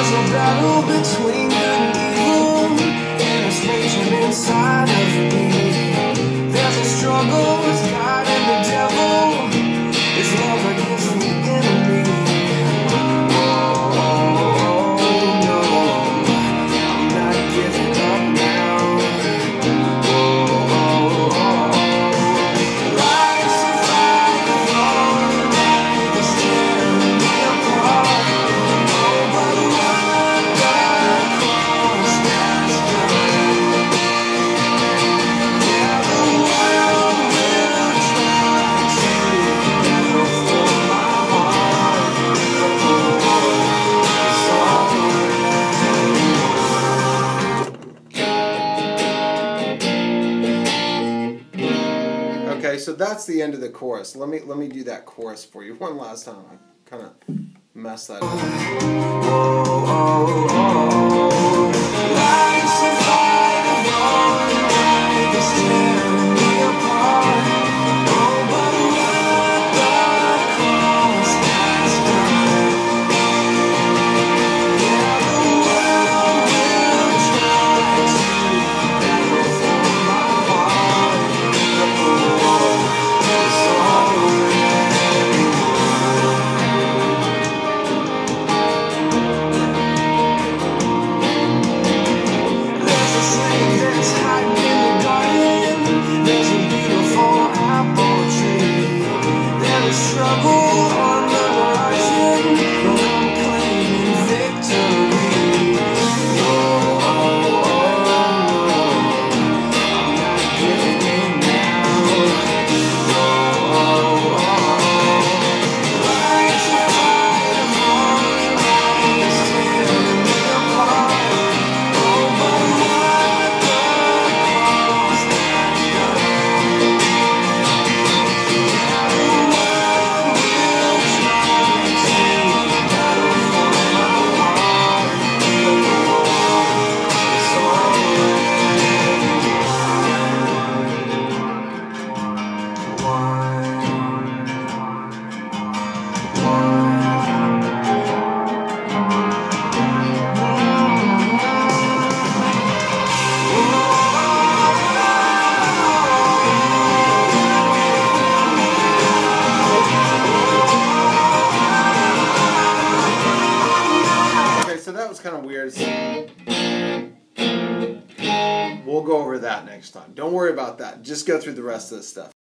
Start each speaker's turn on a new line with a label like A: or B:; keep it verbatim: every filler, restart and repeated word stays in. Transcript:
A: There's a battle between good and evil, and it's raging inside of me. There's a struggle with God and the devil. It's love against the enemy.
B: Okay, so that's the end of the chorus. Let me let me do that chorus for you one last time. I kind of messed that
A: struggle on the horizon, but I'm claiming victory. Oh, oh, oh, I'm not giving in now. Oh, oh, oh, life's a fight of long nights, tearing me apart. Oh, but what the cost has done.
B: That was kind of weird. We'll go over that next time. Don't worry about that. Just go through the rest of this stuff.